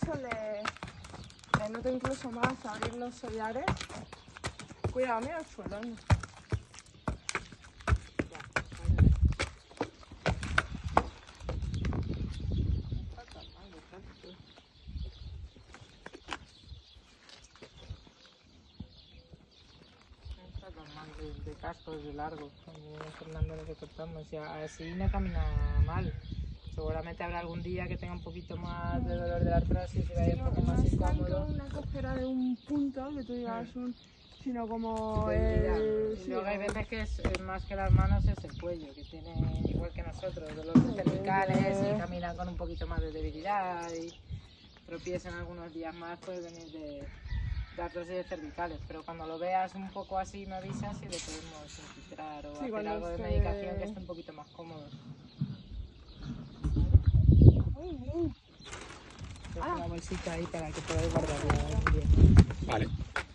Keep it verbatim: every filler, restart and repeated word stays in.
eso le, le noto incluso más abrir los sollares. Cuidado, mira el suelo. ¿No? De, de cascos de largo, como Fernando lo que cortamos, y así no camina mal. Seguramente habrá algún día que tenga un poquito más de dolor de la artrosis y vaya sí, un poco no, más no incómodo. es tanto una cojera de un punto, que tú digas un, sino como Debilidad. el... Y sí, luego hay o- veces que es, es más que las manos, es el cuello, que tiene igual que nosotros, dolores cervicales y caminan con un poquito más de debilidad y tropiesan algunos días más, puede venir de, de artrosis cervicales, pero cuando lo veas un poco así me avisas y le podemos infiltrar o Sí, hacer cuando algo de esté- medicación que esté un poquito más cómodo. Uy, uy. Dejo Ah. una bolsita ahí para que podáis guardarla. Vale.